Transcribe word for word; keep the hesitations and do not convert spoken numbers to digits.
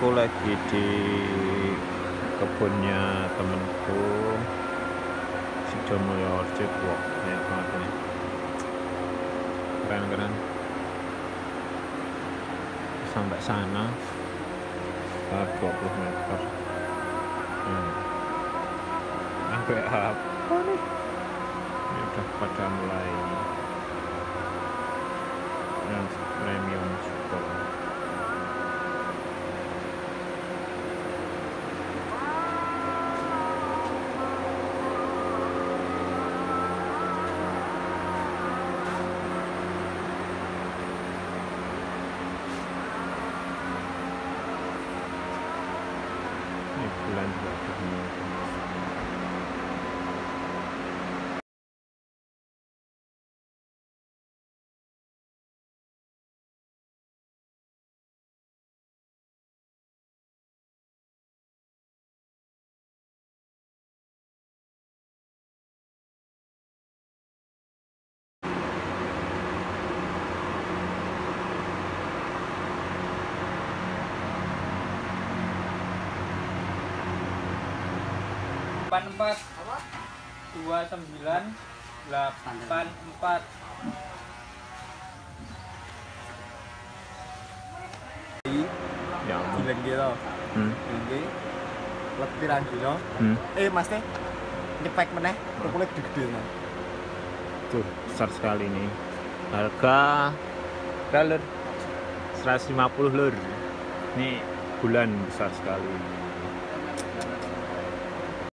aku lagi di kebunnya temenku Sidomulyo Orchid. Wah, banyak banget ini, keren-keren, sampai sana dua puluh meter. hmm. Sampai apa nih, ini udah pada mulai yang premium super. Ini bulan juga udah delapan empat dua sembilan delapan empat. ya Bilang gitu. hmm. Ini lebih randino. Hmm. Eh mas teh nyepek meneh, tukulnya gede-gede mas. Tuh besar sekali nih, harga berapa lur? seratus lima puluh lur. Ini bulan besar sekali.